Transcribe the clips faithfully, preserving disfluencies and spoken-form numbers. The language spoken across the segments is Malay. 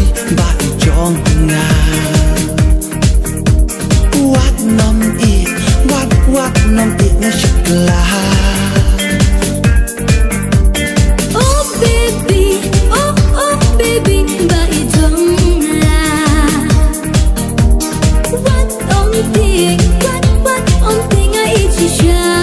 bạn cho ngà what nom it what what nom it na shakla. Oh baby, oh oh baby, bạn cho ngà what on thing what what on thing ai chỉ cha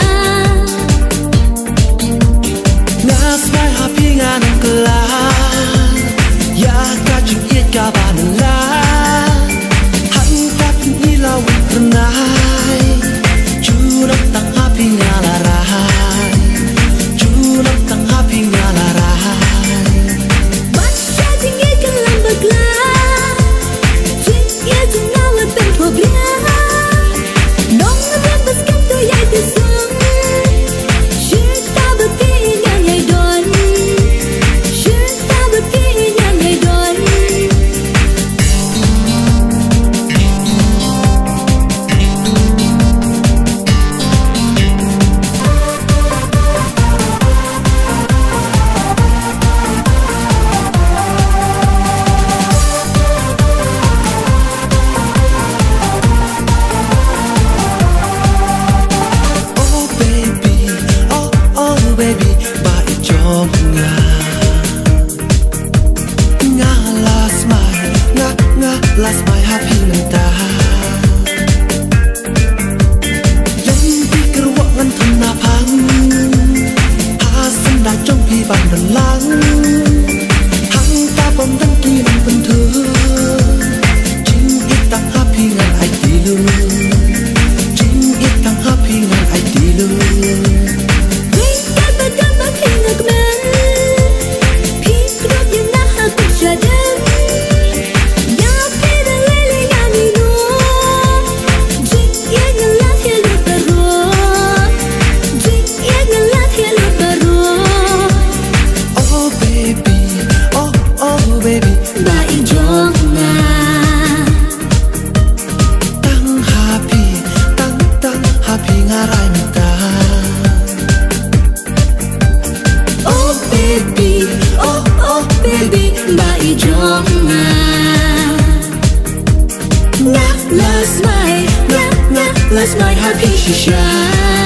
nga smile happy nga nang kala ya ka chuk ye ka ban la han ka ni la wi nai chu nak tang happy nga la ra chu nak tang happy nga la ra what shouting ye kan lam bagla chik ye tu na la tan problem nong na ban bas kam tu ye tu sung shit ta ba ti nya ye don shit ta ba ti nya ye don oh baby oh oh baby bạn cho nga nga la smile nga nga la smile happy nang taยังที่กระวกกันทำนาพังหาสันดาจ้องพี่บังดันหลังหังตาบอมดังกีนังเป็นเธอจริงอีกตั้งหาพี่งานไอตีลือจริงอีกตั้งหาพี่งานไอตีลือ Wing ka ba ka ba hinag man Pink road yung nahagod siya din Yapit ang lili nga nino Jik yan ang lahat hilo taro Jik yan ang lahat hilo taro oh baby oh oh baby Baing jong na tăng happy tăng tăng happy ngaray ta Oh baby, oh oh baby Baing jong na Nga la smile, nga nga la smile happy siya